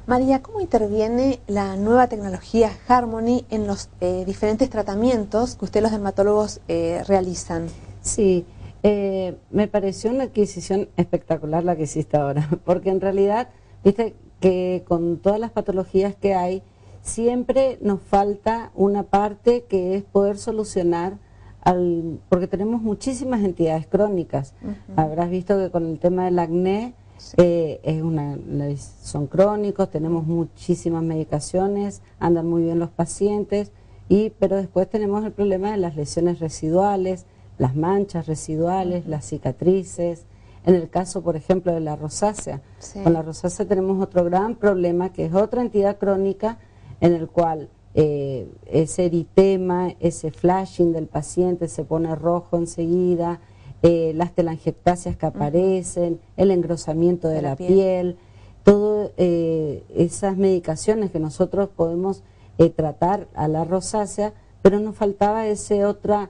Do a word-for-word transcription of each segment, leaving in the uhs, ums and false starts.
María, ¿cómo interviene la nueva tecnología Harmony en los eh, diferentes tratamientos que ustedes los dermatólogos eh, realizan? Sí, eh, me pareció una adquisición espectacular la que hiciste ahora, porque en realidad, viste que con todas las patologías que hay, siempre nos falta una parte que es poder solucionar, al, porque tenemos muchísimas entidades crónicas. Uh-huh. Habrás visto que con el tema del acné, sí. eh, es una, son crónicos, tenemos muchísimas medicaciones, andan muy bien los pacientes, y pero después tenemos el problema de las lesiones residuales, las manchas residuales, uh-huh. las cicatrices. En el caso, por ejemplo, de la rosácea, sí. con la rosácea tenemos otro gran problema, que es otra entidad crónica en el cual eh, ese eritema, ese flashing del paciente se pone rojo enseguida, eh, las telangiectasias que aparecen, uh-huh. el engrosamiento de, de la, la piel, piel todas eh, esas medicaciones que nosotros podemos eh, tratar a la rosácea, pero nos faltaba ese otra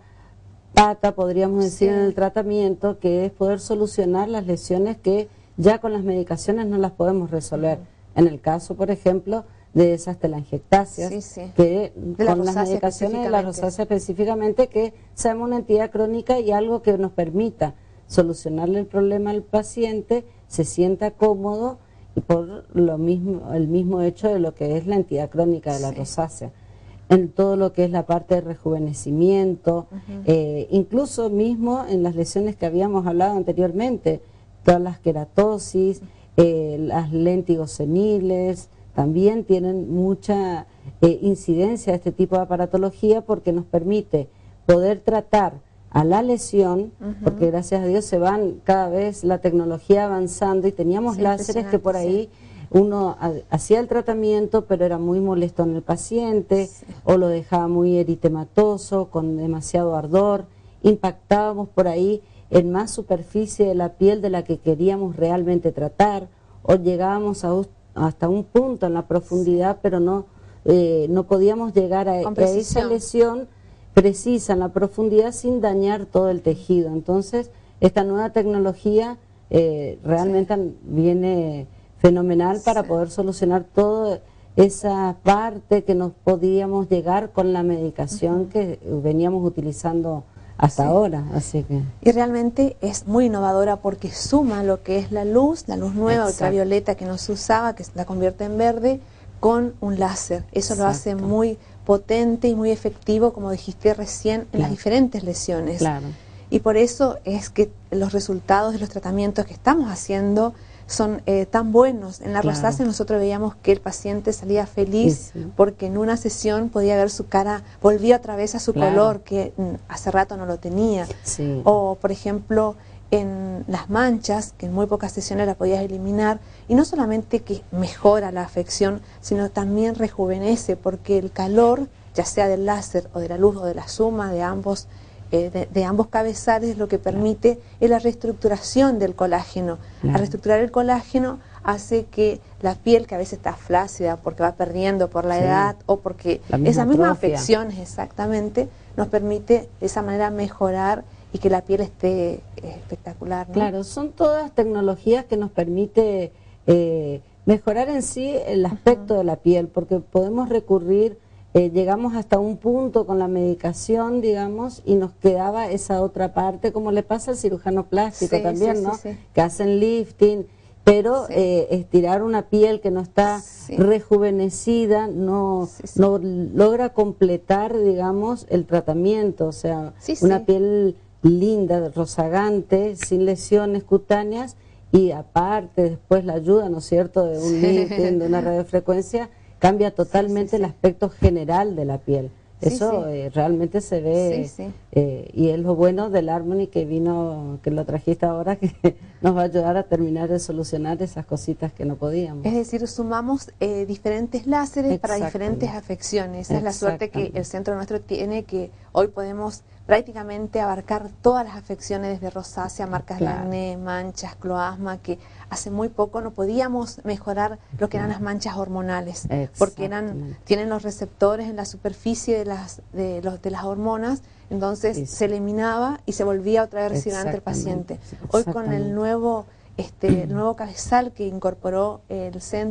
pata, podríamos decir, sí. en el tratamiento, que es poder solucionar las lesiones que ya con las medicaciones no las podemos resolver. Uh-huh. En el caso, por ejemplo, de esas telangiectasias, sí, sí. que de con las medicaciones de la rosácea específicamente, que seamos una entidad crónica y algo que nos permita solucionarle el problema al paciente, se sienta cómodo, y por lo mismo, el mismo hecho de lo que es la entidad crónica de la sí. rosácea. En todo lo que es la parte de rejuvenecimiento, uh-huh. eh, incluso mismo en las lesiones que habíamos hablado anteriormente, todas las queratosis, eh, las léntigos seniles, también tienen mucha eh, incidencia este tipo de aparatología, porque nos permite poder tratar a la lesión, uh-huh. porque gracias a Dios se van cada vez la tecnología avanzando, y teníamos sí, láseres que por ahí sí. uno hacía el tratamiento, pero era muy molesto en el paciente, sí. o lo dejaba muy eritematoso, con demasiado ardor, impactábamos por ahí en más superficie de la piel de la que queríamos realmente tratar, o llegábamos a hasta un punto en la profundidad, pero no eh, no podíamos llegar a, a esa lesión precisa en la profundidad sin dañar todo el tejido. Entonces, esta nueva tecnología eh, realmente sí. viene fenomenal para sí. poder solucionar toda esa parte que nos podíamos llegar con la medicación uh-huh. que veníamos utilizando hasta sí. ahora, así que... Y realmente es muy innovadora, porque suma lo que es la luz, la luz nueva, Exacto. ultravioleta, que no se usaba, que la convierte en verde, con un láser. Eso Exacto. lo hace muy potente y muy efectivo, como dijiste recién, en claro. las diferentes lesiones. Claro. Y por eso es que los resultados de los tratamientos que estamos haciendo son eh, tan buenos. En la claro. rosácea nosotros veíamos que el paciente salía feliz sí, sí. porque en una sesión podía ver su cara, volvía otra vez a su claro. color, que mm, hace rato no lo tenía. Sí. O, por ejemplo, en las manchas, que en muy pocas sesiones la podías eliminar, y no solamente que mejora la afección, sino también rejuvenece, porque el calor, ya sea del láser o de la luz o de la suma de ambos, eh, de, de ambos cabezales, lo que permite claro. es la reestructuración del colágeno. Claro. Al reestructurar el colágeno hace que la piel, que a veces está flácida porque va perdiendo por la sí. edad, o porque la misma esas mismas atrofia. afecciones exactamente, nos permite de esa manera mejorar y que la piel esté eh, espectacular, ¿no? Claro, son todas tecnologías que nos permite eh, mejorar en sí el aspecto uh-huh. de la piel, porque podemos recurrir, eh, llegamos hasta un punto con la medicación, digamos, y nos quedaba esa otra parte, como le pasa al cirujano plástico sí, también, sí, ¿no? Sí, sí. Que hacen lifting, pero sí. eh, estirar una piel que no está sí. rejuvenecida no, sí, sí. no logra completar, digamos, el tratamiento, o sea, sí, una sí. piel linda, rozagante, sin lesiones cutáneas, y aparte después la ayuda, ¿no es cierto?, de un sí. lifting, de una radiofrecuencia, cambia totalmente sí, sí, sí. el aspecto general de la piel. Sí, Eso sí. Eh, realmente se ve, sí, sí. Eh, y es lo bueno del Harmony que vino, que lo trajiste ahora, que nos va a ayudar a terminar de solucionar esas cositas que no podíamos. Es decir, sumamos eh, diferentes láseres para diferentes afecciones. Esa es la suerte que el centro nuestro tiene, que hoy podemos prácticamente abarcar todas las afecciones, desde rosácea, marcas claro. de acné, manchas, cloasma, que hace muy poco no podíamos mejorar lo que eran las manchas hormonales, porque eran tienen los receptores en la superficie de las de los de las hormonas, entonces sí. se eliminaba y se volvía otra vez residente el paciente. Hoy con el nuevo este el nuevo cabezal que incorporó el centro,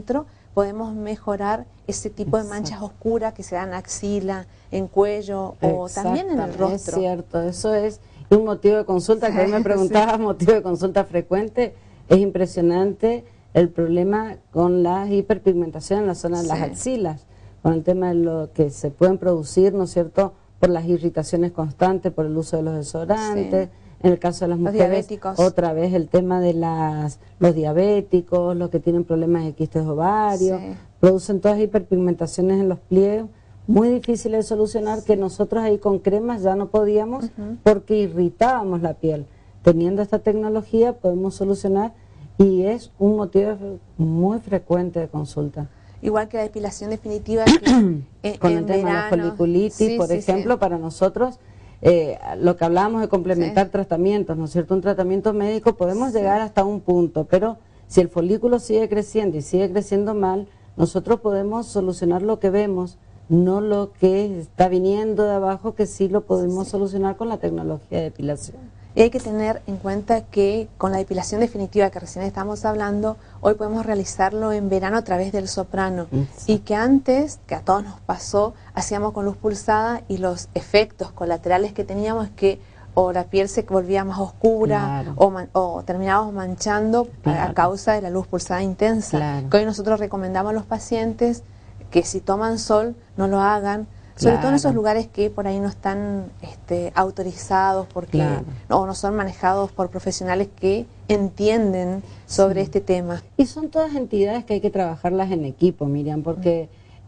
podemos mejorar ese tipo de manchas Exacto. oscuras que se dan en axila, en cuello o también en el rostro. Es cierto, eso es un motivo de consulta que hoy me preguntabas, sí. motivo de consulta frecuente. Es impresionante el problema con la hiperpigmentación en la zona de sí. las axilas, con el tema de lo que se pueden producir, ¿no es cierto?, por las irritaciones constantes, por el uso de los desodorantes. Sí. En el caso de las mujeres, los diabéticos. Otra vez el tema de las los diabéticos, los que tienen problemas de quistes ovarios, sí. producen todas hiperpigmentaciones en los pliegues, muy difíciles de solucionar, que nosotros ahí con cremas ya no podíamos uh-huh. porque irritábamos la piel. Teniendo esta tecnología podemos solucionar y es un motivo muy frecuente de consulta. Igual que la depilación definitiva que en, con en el tema verano, de la foliculitis, sí, por sí, ejemplo, sí. para nosotros, eh, lo que hablábamos de complementar sí. tratamientos, ¿no es cierto? Un tratamiento médico podemos sí. llegar hasta un punto, pero si el folículo sigue creciendo y sigue creciendo mal, nosotros podemos solucionar lo que vemos, no lo que está viniendo de abajo, que sí lo podemos sí. solucionar con la tecnología de depilación. Y hay que tener en cuenta que con la depilación definitiva que recién estamos hablando, hoy podemos realizarlo en verano a través del soprano. Exacto. Y que antes, que a todos nos pasó, hacíamos con luz pulsada y los efectos colaterales que teníamos es que o la piel se volvía más oscura claro. o, man, o terminábamos manchando claro. a causa de la luz pulsada intensa. Claro. Que hoy nosotros recomendamos a los pacientes que si toman sol no lo hagan, sobre claro. todo en esos lugares que por ahí no están este, autorizados porque claro. no, no son manejados por profesionales que entienden sobre sí. este tema. Y son todas entidades que hay que trabajarlas en equipo, Miriam, porque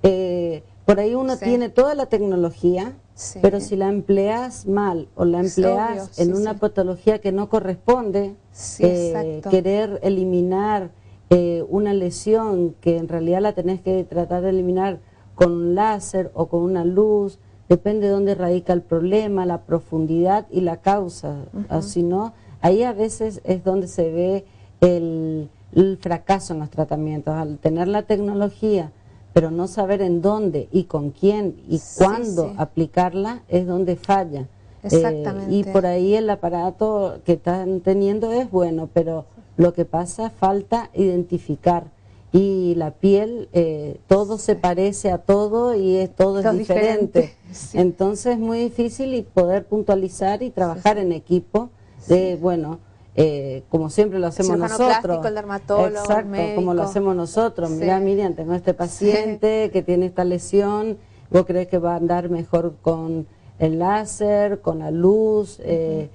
eh, por ahí uno sí. tiene toda la tecnología, sí. pero si la empleas mal o la empleas obvio, en sí, una sí. patología que no corresponde, sí, eh, querer eliminar eh, una lesión que en realidad la tenés que tratar de eliminar con un láser o con una luz, depende de dónde radica el problema, la profundidad y la causa. Uh-huh. Si no, ahí a veces es donde se ve el, el fracaso en los tratamientos. Al tener la tecnología, pero no saber en dónde y con quién y sí, cuándo sí. aplicarla, es donde falla. Exactamente. Eh, y por ahí el aparato que están teniendo es bueno, pero lo que pasa, falta identificar. Y la piel, eh, todo sí. se parece a todo y es, todo, todo es diferente. diferente. Sí. Entonces es muy difícil y poder puntualizar y trabajar sí, sí. en equipo de, sí. bueno, eh, como siempre lo hacemos nosotros. Plástico, el dermatólogo, Exacto, el médico. como lo hacemos nosotros. Sí. Mira, Miriam, tengo este paciente sí. que tiene esta lesión, ¿vos crees que va a andar mejor con el láser, con la luz? Uh-huh. eh,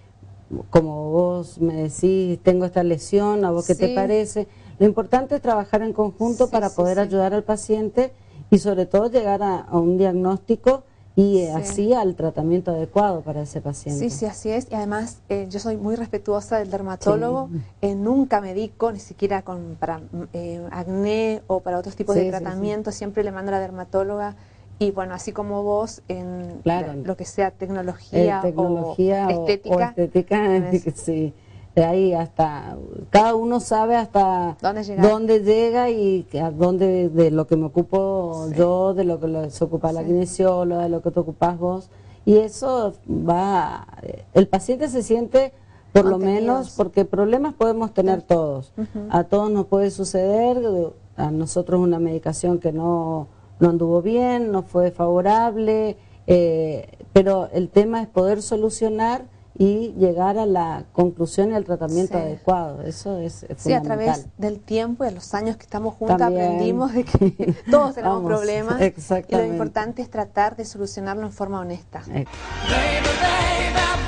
como vos me decís, tengo esta lesión, ¿a vos qué sí. te parece? Lo importante es trabajar en conjunto sí, para sí, poder sí. ayudar al paciente y sobre todo llegar a, a un diagnóstico y eh, sí. así al tratamiento adecuado para ese paciente. Sí, sí, así es. Y además eh, yo soy muy respetuosa del dermatólogo, sí. eh, nunca medico, ni siquiera con para eh, acné o para otros tipos sí, de tratamientos, sí, sí. siempre le mando a la dermatóloga. Y bueno, así como vos, en claro. lo que sea tecnología, eh, tecnología o, o estética. O estética sí. De ahí hasta, cada uno sabe hasta dónde, dónde llega y a dónde de lo que me ocupo sí. yo, de lo que se ocupa sí. la kinesióloga, de lo que te ocupás vos. Y eso va, el paciente se siente por lo menos, porque problemas podemos tener sí. todos. Uh-huh. A todos nos puede suceder, a nosotros una medicación que no, no anduvo bien, no fue favorable, eh, pero el tema es poder solucionar y llegar a la conclusión y al tratamiento sí. adecuado. Eso es, es sí, fundamental. A través del tiempo y de los años que estamos juntas También. aprendimos de que todos tenemos Vamos, problemas y lo importante es tratar de solucionarlo en forma honesta. Baby, baby,